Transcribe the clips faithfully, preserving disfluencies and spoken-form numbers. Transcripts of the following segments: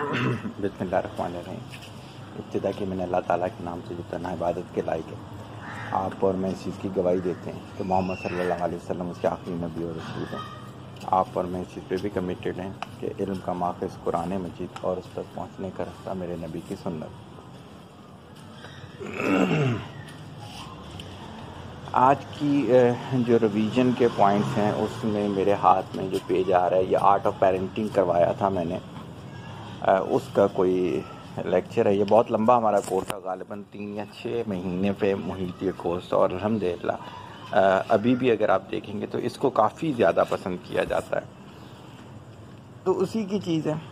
بسم اللہ الرحمن الرحیم۔ ابتدا کی میں نے اللہ تعالیٰ کے نام سے جو تنہا عبادت کے لائق ہے، آپ اور میں اس چیز کی گواہی دیتے ہیں کہ محمد صلی اللہ علیہ وسلم اس کے آخری نبی اور رسول ہیں۔ آپ اور میں اس چیز پہ بھی کمیٹڈ ہیں کہ علم کا ماخذ قرآن مجید اور اس تک پہنچنے کا راستہ میرے نبی کی سنت۔ آج کی جو ریویژن کے پوائنٹس ہیں اس میں میرے ہاتھ میں جو پیج آ رہا ہے، یہ آرٹ آف پیرنٹنگ کروایا تھا میں نے، اس کا کوئی لیکچر ہے۔ یہ بہت لمبا ہمارا کورس تھا، غالباً تین یا چھ مہینے پہ محیط یہ کورس، اور الحمدللہ ابھی بھی اگر آپ دیکھیں گے تو اس کو کافی زیادہ پسند کیا جاتا ہے۔ تو اسی کی چیز ہے،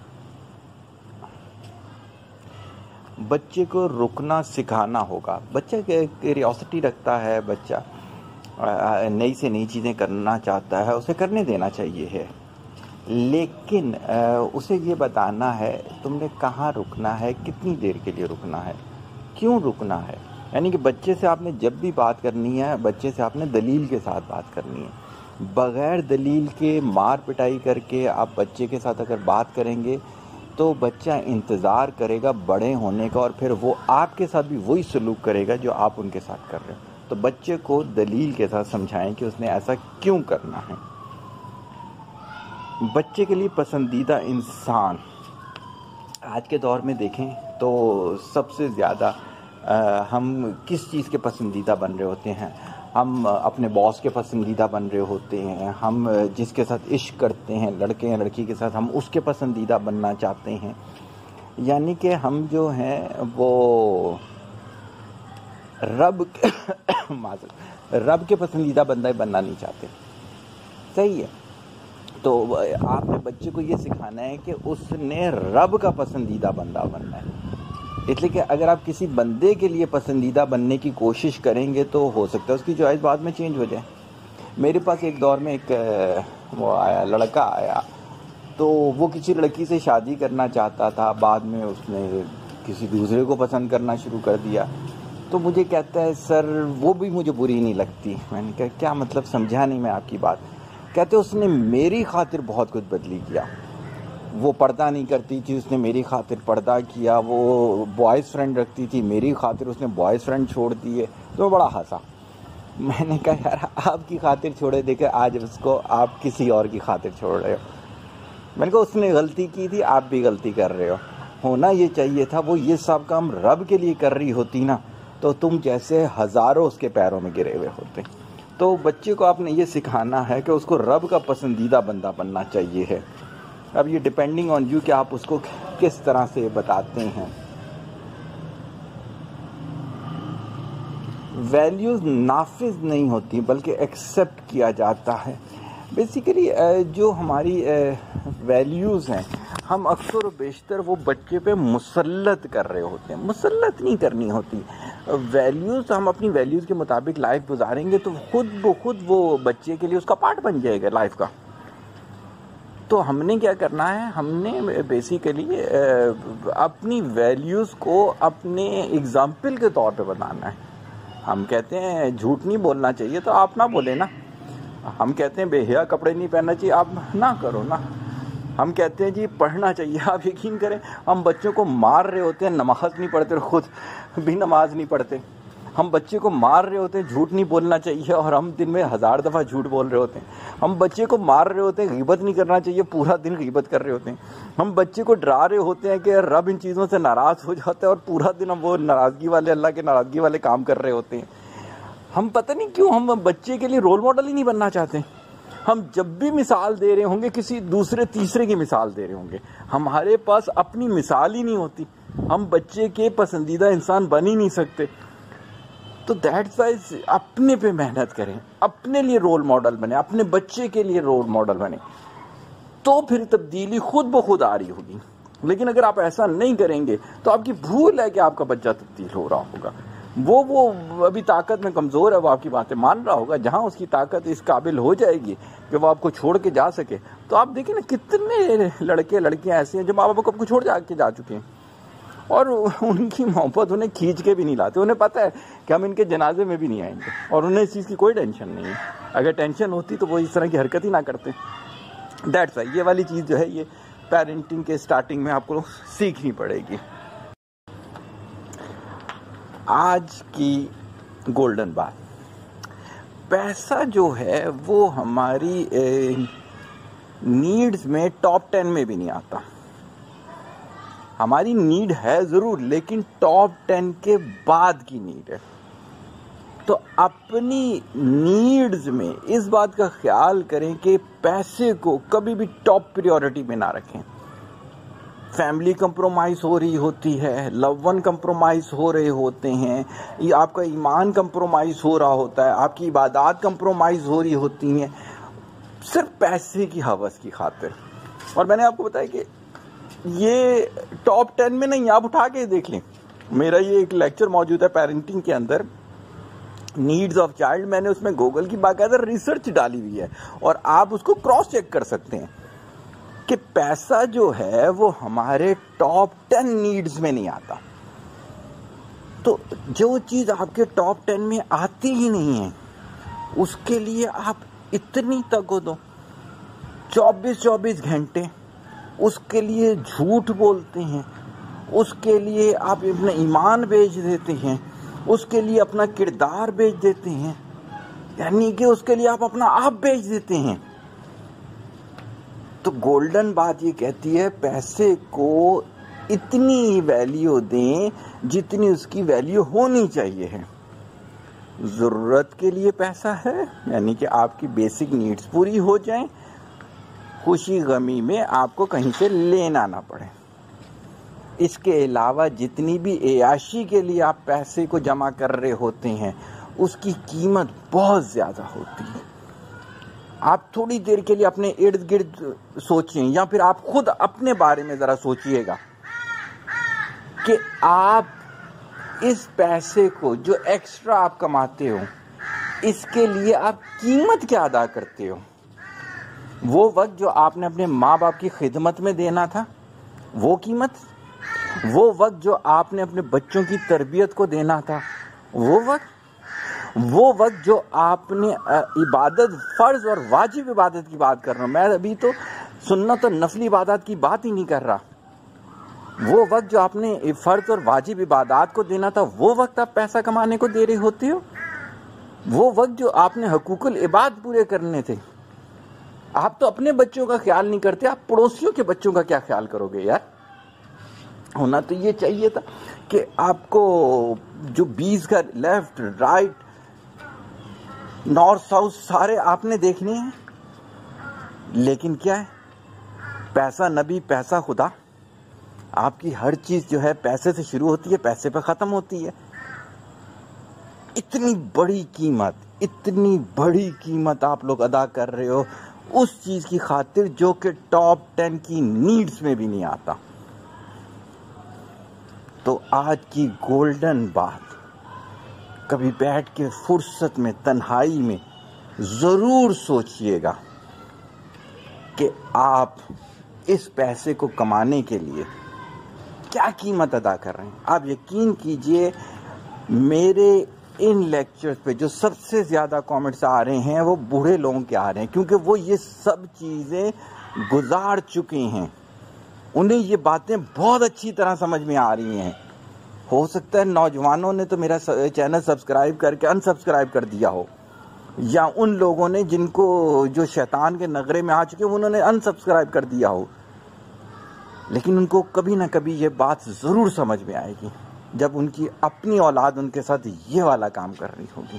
بچے کو رکنا سکھانا ہوگا۔ بچہ کیوریوسٹی رکھتا ہے، بچہ نئی سے نئی چیزیں کرنا چاہتا ہے، اسے کرنے دینا چاہیے ہے، لیکن اسے یہ بتانا ہے تم نے کہاں رکنا ہے، کتنی دیر کے لیے رکنا ہے، کیوں رکنا ہے۔ یعنی کہ بچے سے آپ نے جب بھی بات کرنی ہے، بچے سے آپ نے دلیل کے ساتھ بات کرنی ہے۔ بغیر دلیل کے مار پٹائی کر کے آپ بچے کے ساتھ اگر بات کریں گے تو بچہ انتظار کرے گا بڑے ہونے کا، اور پھر وہ آپ کے ساتھ بھی وہی سلوک کرے گا جو آپ ان کے ساتھ کر رہے ہیں۔ تو بچے کو دلیل کے ساتھ سمجھائیں کہ اس نے ایسا کیوں کرنا ہے۔ بچے کے لیے پسندیدہ انسان آج کے دور میں دیکھیں تو سب سے زیادہ ہم کس چیز کے پسندیدہ بن رہے ہوتے ہیں؟ ہم اپنے باس کے پسندیدہ بن رہے ہوتے ہیں، ہم جس کے ساتھ عشق کرتے ہیں، لڑکے یا لڑکی کے ساتھ، ہم اس کے پسندیدہ بننا چاہتے ہیں۔ یعنی کہ ہم جو ہیں وہ رب رب کے پسندیدہ بندہ بننا نہیں چاہتے۔ صحیح ہے؟ تو آپ نے بچے کو یہ سکھانا ہے کہ اس نے رب کا پسندیدہ بندہ بننا ہے۔ اس لیے کہ اگر آپ کسی بندے کے لیے پسندیدہ بننے کی کوشش کریں گے تو ہو سکتا ہے اس کی چوائس بعد میں چینج ہو جائے۔ میرے پاس ایک دور میں ایک وہ آیا، لڑکا آیا، تو وہ کسی لڑکی سے شادی کرنا چاہتا تھا، بعد میں اس نے کسی دوسرے کو پسند کرنا شروع کر دیا۔ تو مجھے کہتا ہے سر وہ بھی مجھے بری نہیں لگتی۔ میں نے کہا کیا مطلب، سمجھا نہیں میں آپ کی بات۔ کہتے اس نے میری خاطر بہت کچھ بدلی کیا، وہ پردہ نہیں کرتی تھی، اس نے میری خاطر پردہ کیا، وہ بوائز فرینڈ رکھتی تھی، میری خاطر اس نے بوائز فرینڈ چھوڑ دیے۔ تو بڑا ہنسا۔ میں نے کہا یار آپ کی خاطر چھوڑے دیکھے، آج اس کو آپ کسی اور کی خاطر چھوڑ رہے ہو۔ میں نے کہا اس نے غلطی کی تھی، آپ بھی غلطی کر رہے ہو۔ ہونا یہ چاہیے تھا وہ یہ سب کام رب کے لیے کر رہی ہوتی نا، تو تم جیسے ہزاروں اس کے پیروں میں گرے ہوئے ہوتے۔ تو بچے کو آپ نے یہ سکھانا ہے کہ اس کو رب کا پسندیدہ بندہ بننا چاہیے ہے۔ اب یہ ڈیپینڈنگ آن یو کہ آپ اس کو کس طرح سے بتاتے ہیں۔ ویلیوز نافذ نہیں ہوتی بلکہ ایکسیپٹ کیا جاتا ہے۔ بیسیکلی جو ہماری ویلیوز ہیں ہم اکثر و بیشتر وہ بچے پہ مسلط کر رہے ہوتے ہیں۔ مسلط نہیں کرنی ہوتی ویلیوز، ہم اپنی ویلیوز کے مطابق لائف گزاریں گے تو خود بخود وہ بچے کے لیے اس کا پارٹ بن جائے گا لائف کا۔ تو ہم نے کیا کرنا ہے، ہم نے بیسیکلی اپنی ویلیوز کو اپنے اگزامپل کے طور پہ بتانا ہے۔ ہم کہتے ہیں جھوٹ نہیں بولنا چاہیے تو آپ نہ بولیں نا۔ ہم کہتے ہیں بے حیا کپڑے نہیں پہننا چاہیے، آپ نہ کرو نا۔ ہم کہتے ہیں جی پڑھنا چاہیے، آپ یقین کریں ہم بچوں کو مار رہے ہوتے ہیں، نماز نہیں پڑھتے اور خود بھی نماز نہیں پڑھتے۔ ہم بچے کو مار رہے ہوتے ہیں جھوٹ نہیں بولنا چاہیے، اور ہم دن میں ہزار دفعہ جھوٹ بول رہے ہوتے ہیں۔ ہم بچے کو مار رہے ہوتے ہیں غیبت نہیں کرنا چاہیے، پورا دن غیبت کر رہے ہوتے ہیں۔ ہم بچے کو ڈرا رہے ہوتے ہیں کہ رب ان چیزوں سے ناراض ہو جاتا ہے، اور پورا دن ہم وہ ناراضگی والے، اللہ کے ناراضگی والے کام کر رہے ہوتے ہیں۔ ہم پتہ نہیں کیوں ہم بچے کے لیے رول ماڈل ہی نہیں بننا چاہتے۔ ہم جب بھی مثال دے رہے ہوں گے کسی دوسرے تیسرے کی مثال دے رہے ہوں گے، ہمارے پاس اپنی مثال ہی نہیں ہوتی، ہم بچے کے پسندیدہ انسان بن ہی نہیں سکتے۔ تو دیٹس وائی اپنے پہ محنت کریں، اپنے لیے رول ماڈل بنے، اپنے بچے کے لیے رول ماڈل بنے، تو پھر تبدیلی خود بخود آ رہی ہوگی۔ لیکن اگر آپ ایسا نہیں کریں گے تو آپ کی بھول ہے کہ آپ کا بچہ تبدیل ہو رہا ہوگا۔ وہ وہ ابھی طاقت میں کمزور ہے، وہ آپ کی باتیں مان رہا ہوگا۔ جہاں اس کی طاقت اس قابل ہو جائے گی کہ وہ آپ کو چھوڑ کے جا سکے، تو آپ دیکھیں نا کتنے لڑکے لڑکیاں ایسے ہیں جو ماں باپ کو چھوڑ جا کے جا چکے ہیں، اور ان کی محبت انہیں کھینچ کے بھی نہیں لاتے۔ انہیں پتہ ہے کہ ہم ان کے جنازے میں بھی نہیں آئیں گے، اور انہیں اس چیز کی کوئی ٹینشن نہیں ہے۔ اگر ٹینشن ہوتی تو وہ اس طرح کی حرکت ہی نہ کرتے۔ دیٹس وائی یہ والی چیز جو ہے یہ پیرنٹنگ کے سٹارٹنگ میں آپ کو سیکھنی پڑے گی۔ آج کی گولڈن بات، پیسہ جو ہے وہ ہماری نیڈز میں ٹاپ ٹین میں بھی نہیں آتا۔ ہماری نیڈ ہے ضرور، لیکن ٹاپ ٹین کے بعد کی نیڈ ہے۔ تو اپنی نیڈز میں اس بات کا خیال کریں کہ پیسے کو کبھی بھی ٹاپ پریورٹی میں نہ رکھیں۔ فیملی کمپرومائز ہو رہی ہوتی ہے، لو ون کمپرومائز ہو رہے ہوتے ہیں، یہ آپ کا ایمان کمپرومائز ہو رہا ہوتا ہے، آپ کی عبادات کمپرومائز ہو رہی ہوتی ہیں، صرف پیسے کی ہوس کی خاطر۔ اور میں نے آپ کو بتایا کہ یہ ٹاپ ٹین میں نہیں، آپ اٹھا کے دیکھ لیں۔ میرا یہ ایک لیکچر موجود ہے پیرنٹنگ کے اندر، نیڈز آف چائلڈ، میں نے اس میں گوگل کی باقاعدہ ریسرچ ڈالی ہوئی ہے اور آپ اس کو کراس چیک کر سکتے ہیں کہ پیسہ جو ہے وہ ہمارے ٹاپ ٹین نیڈز میں نہیں آتا۔ تو جو چیز آپ کے ٹاپ ٹین میں آتی ہی نہیں ہے اس کے لیے آپ اتنی تگو دو، چوبیس چوبیس گھنٹے اس کے لیے جھوٹ بولتے ہیں، اس کے لیے آپ اپنا ایمان بیچ دیتے ہیں، اس کے لیے اپنا کردار بیچ دیتے ہیں، یعنی کہ اس کے لیے آپ اپنا آپ بیچ دیتے ہیں۔ تو گولڈن بات یہ کہتی ہے پیسے کو اتنی ویلیو دیں جتنی اس کی ویلیو ہونی چاہیے ہے۔ ضرورت کے لیے پیسہ ہے، یعنی کہ آپ کی بیسک نیڈز پوری ہو جائیں، خوشی غمی میں آپ کو کہیں سے لینا نہ پڑے۔ اس کے علاوہ جتنی بھی عیاشی کے لیے آپ پیسے کو جمع کر رہے ہوتے ہیں اس کی قیمت بہت زیادہ ہوتی ہے۔ آپ تھوڑی دیر کے لیے اپنے ارد گرد سوچیں، یا پھر آپ خود اپنے بارے میں ذرا سوچئے گا کہ آپ اس پیسے کو جو ایکسٹرا آپ کماتے ہو اس کے لیے آپ قیمت کیا ادا کرتے ہو۔ وہ وقت جو آپ نے اپنے ماں باپ کی خدمت میں دینا تھا وہ قیمت، وہ وقت جو آپ نے اپنے بچوں کی تربیت کو دینا تھا وہ وقت، وہ وقت جو آپ نے عبادت، فرض اور واجب عبادت کی بات کر رہا ہوں میں، ابھی تو سنت اور نفلی عبادات کی بات ہی نہیں کر رہا، وہ وقت جو آپ نے فرض اور واجب عبادات کو دینا تھا وہ وقت آپ پیسہ کمانے کو دے رہے ہوتے ہو۔ وہ وقت جو آپ نے حقوق العباد پورے کرنے تھے، آپ تو اپنے بچوں کا خیال نہیں کرتے، آپ پڑوسیوں کے بچوں کا کیا خیال کرو گے یار۔ ہونا تو یہ چاہیے تھا کہ آپ کو جو بیس کا لیفٹ رائٹ نارتھ ساؤتھ سارے آپ نے دیکھنے ہیں، لیکن کیا ہے، پیسہ نبی پیسہ خدا، آپ کی ہر چیز جو ہے پیسے سے شروع ہوتی ہے پیسے پہ ختم ہوتی ہے۔ اتنی بڑی قیمت، اتنی بڑی قیمت آپ لوگ ادا کر رہے ہو اس چیز کی خاطر جو کہ ٹاپ ٹین کی نیڈز میں بھی نہیں آتا۔ تو آج کی گولڈن بات، کبھی بیٹھ کے فرصت میں تنہائی میں ضرور سوچئے گا کہ آپ اس پیسے کو کمانے کے لیے کیا قیمت ادا کر رہے ہیں۔ آپ یقین کیجئے میرے ان لیکچرز پہ جو سب سے زیادہ کامنٹس آ رہے ہیں وہ بوڑھے لوگوں کے آ رہے ہیں، کیونکہ وہ یہ سب چیزیں گزار چکے ہیں، انہیں یہ باتیں بہت اچھی طرح سمجھ میں آ رہی ہیں۔ ہو سکتا ہے نوجوانوں نے تو میرا چینل سبسکرائب کر کے انسبسکرائب کر دیا ہو، یا ان لوگوں نے جن کو جو شیطان کے نغرے میں آ چکے انہوں نے انسبسکرائب کر دیا ہو، لیکن ان کو کبھی نہ کبھی یہ بات ضرور سمجھ میں آئے گی جب ان کی اپنی اولاد ان کے ساتھ یہ والا کام کر رہی ہوگی۔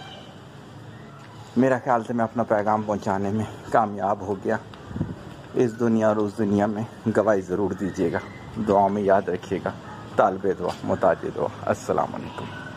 میرا خیال سے میں اپنا پیغام پہنچانے میں کامیاب ہو گیا۔ اس دنیا اور اس دنیا میں گواہی ضرور دیجیے گا، دعاؤں میں یاد رکھیے گا۔ طالب دعا، محتاج دعا۔ السلام علیکم۔